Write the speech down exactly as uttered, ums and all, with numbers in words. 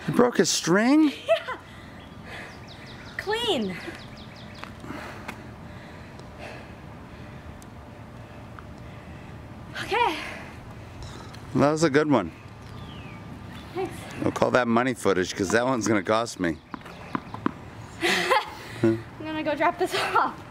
You broke a string? Yeah. Clean. Okay. That was a good one. Thanks. I'll call that money footage because that one's going to cost me. I'm gonna go drop this off.